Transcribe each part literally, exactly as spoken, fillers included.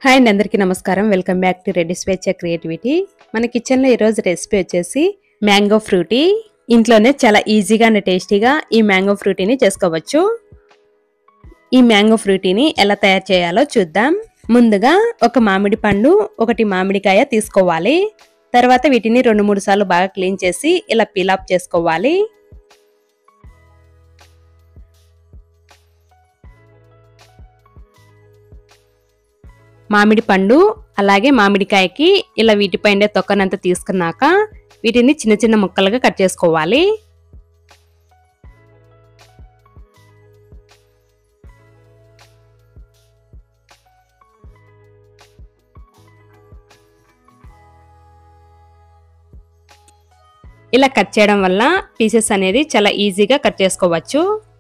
Hi అండి, అందరికీ నమస్కారం. వెల్కమ్ బ్యాక్ టు రెడ్డి స్వేచ్ఛ క్రియేటివిటీ. మన కిచెన్లో ఈరోజు రెసిపీ వచ్చేసి మ్యాంగో ఫ్రూటీ. ఇంట్లోనే చాలా ఈజీగా అండ్ టేస్టీగా ఈ మ్యాంగో ఫ్రూటీని చేసుకోవచ్చు. ఈ మ్యాంగో ఫ్రూటీని ఎలా తయారు చేయాలో చూద్దాం. ముందుగా ఒక మామిడి పండు, ఒకటి మామిడికాయ తీసుకోవాలి. తర్వాత వీటిని రెండు మూడు సార్లు బాగా క్లీన్ చేసి ఇలా పీల్ ఆఫ్ చేసుకోవాలి. మామిడి పండు అలాగే మామిడికాయకి ఇలా వీటిపైన తొక్కనంతా తీసుకున్నాక వీటిని చిన్న చిన్న ముక్కలుగా కట్ చేసుకోవాలి. ఇలా కట్ చేయడం వల్ల పీసెస్ అనేది చాలా ఈజీగా కట్ చేసుకోవచ్చు.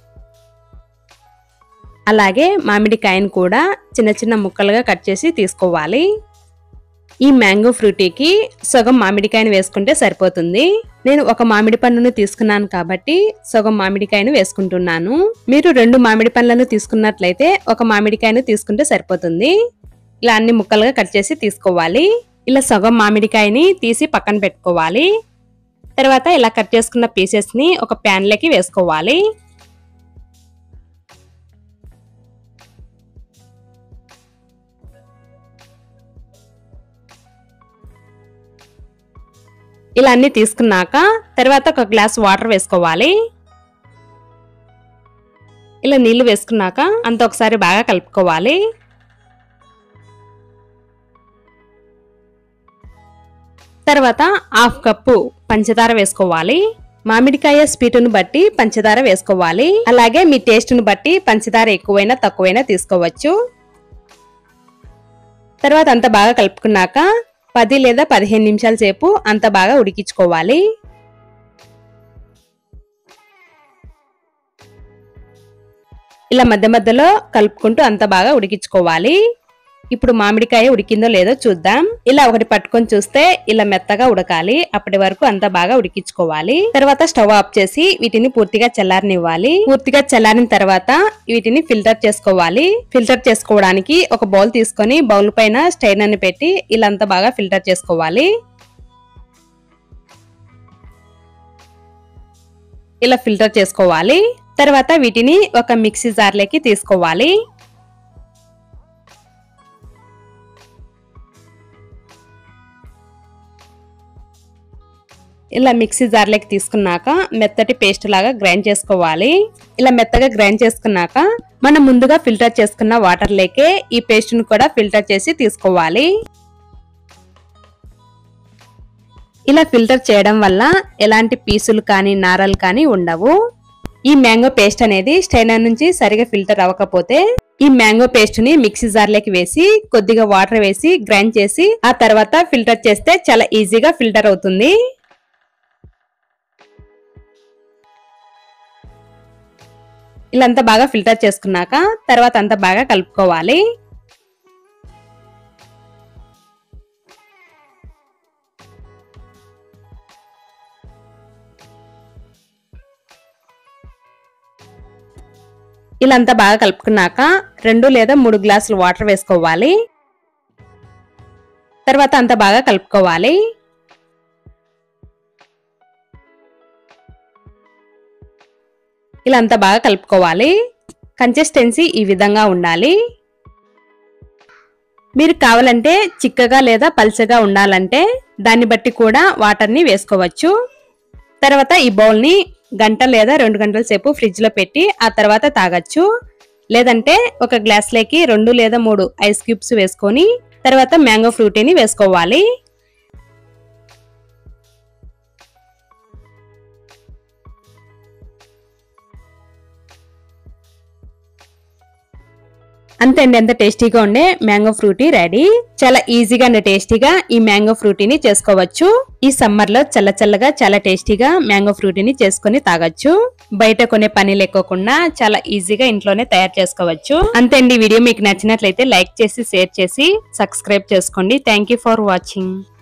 అలాగే మామిడికాయను కూడా చిన్న చిన్న ముక్కలుగా కట్ చేసి తీసుకోవాలి. ఈ మ్యాంగో ఫ్రూటీకి సగం మామిడికాయను వేసుకుంటే సరిపోతుంది. నేను ఒక మామిడి పండును తీసుకున్నాను కాబట్టి సగం మామిడికాయను వేసుకుంటున్నాను. మీరు రెండు మామిడి పండ్లను తీసుకున్నట్లయితే ఒక మామిడికాయను తీసుకుంటే సరిపోతుంది. ఇలా అన్ని ముక్కలుగా కట్ చేసి తీసుకోవాలి. ఇలా సగం మామిడికాయని తీసి పక్కన పెట్టుకోవాలి. తర్వాత ఇలా కట్ చేసుకున్న పీసెస్ ని ఒక ప్యాన్ లోకి వేసుకోవాలి. ఇలా అన్ని తీసుకున్నాక తర్వాత ఒక గ్లాస్ వాటర్ వేసుకోవాలి. ఇలా నీళ్లు వేసుకున్నాక అంత ఒకసారి బాగా కలుపుకోవాలి. తర్వాత హాఫ్ కప్పు పంచదార వేసుకోవాలి. మామిడికాయ స్వీటును బట్టి పంచదార వేసుకోవాలి. అలాగే మీ టేస్ట్ను బట్టి పంచదార ఎక్కువైనా తక్కువైనా తీసుకోవచ్చు. తర్వాత అంత బాగా కలుపుకున్నాక పది లేదా పదిహేను నిమిషాల సేపు అంత బాగా ఉడికించుకోవాలి. ఇలా మధ్య మధ్యలో కలుపుకుంటూ అంత బాగా ఉడికించుకోవాలి. ఇప్పుడు మామిడికాయ ఉడికిందో లేదో చూద్దాం. ఇలా ఒకటి పట్టుకొని చూస్తే ఇలా మెత్తగా ఉడకాలి. అప్పటి వరకు అంత బాగా ఉడికించుకోవాలి. తర్వాత స్టవ్ ఆఫ్ చేసి వీటిని పూర్తిగా చల్లారనివ్వాలి. పూర్తిగా చల్లారిన తర్వాత వీటిని ఫిల్టర్ చేసుకోవాలి. ఫిల్టర్ చేసుకోవడానికి ఒక బౌల్ తీసుకొని బౌల్ పైన స్టైనర్ ని పెట్టి ఇలా అంతా బాగా ఫిల్టర్ చేసుకోవాలి. ఇలా ఫిల్టర్ చేసుకోవాలి. తర్వాత వీటిని ఒక మిక్సీ జార్ లోకి తీసుకోవాలి. ఇలా మిక్సీ జార్లోకి తీసుకున్నాక మెత్తటి పేస్ట్ లాగా గ్రైండ్ చేసుకోవాలి. ఇలా మెత్తగా గ్రైండ్ చేసుకున్నాక మనం ముందుగా ఫిల్టర్ చేసుకున్న వాటర్ లేకే ఈ పేస్ట్ ను కూడా ఫిల్టర్ చేసి తీసుకోవాలి. ఇలా ఫిల్టర్ చేయడం వల్ల ఎలాంటి పీసులు కానీ నారలు కానీ ఉండవు. ఈ మ్యాంగో పేస్ట్ అనేది స్టైనర్ నుంచి సరిగా ఫిల్టర్ అవ్వకపోతే ఈ మ్యాంగో పేస్ట్ ని మిక్సీ జార్లోకి వేసి కొద్దిగా వాటర్ వేసి గ్రైండ్ చేసి ఆ తర్వాత ఫిల్టర్ చేస్తే చాలా ఈజీగా ఫిల్టర్ అవుతుంది. ఇలా అంతా బాగా ఫిల్టర్ చేసుకున్నాక తర్వాత అంతా బాగా కలుపుకోవాలి. ఇలా అంతా బాగా కలుపుకున్నాక రెండు లేదా మూడు గ్లాసులు వాటర్ వేసుకోవాలి. తర్వాత అంతా బాగా కలుపుకోవాలి. ఇలా అంతా బాగా కలుపుకోవాలి. కన్సిస్టెన్సీ ఈ విధంగా ఉండాలి. మీరు కావాలంటే చిక్కగా లేదా పల్చగా ఉండాలంటే దాన్ని బట్టి కూడా వాటర్ ని వేసుకోవచ్చు. తర్వాత ఈ బౌల్ ని గంట లేదా రెండు గంటల సేపు ఫ్రిడ్జ్ లో పెట్టి ఆ తర్వాత తాగొచ్చు. లేదంటే ఒక గ్లాస్ లోకి రెండు లేదా మూడు ఐస్ క్యూబ్స్ వేసుకొని తర్వాత మ్యాంగో ఫ్రూటీని వేసుకోవాలి. అంతే అండి, ఎంత టేస్టీగా ఉండే మ్యాంగో ఫ్రూటీ రెడీ. చాలా ఈజీగా అండ్ టేస్టీగా ఈ మ్యాంగో ఫ్రూటీని చేసుకోవచ్చు. ఈ సమ్మర్ లో చల్ల చల్లగా చాలా టేస్టీగా మ్యాంగో ఫ్రూటీని చేసుకుని తాగొచ్చు. బయట కొనే పని లేకోకుండా చాలా ఈజీగా ఇంట్లోనే తయారు చేసుకోవచ్చు. అంతే అండి, వీడియో మీకు నచ్చినట్లయితే లైక్ చేసి షేర్ చేసి సబ్స్క్రైబ్ చేసుకోండి. Thank you for watching.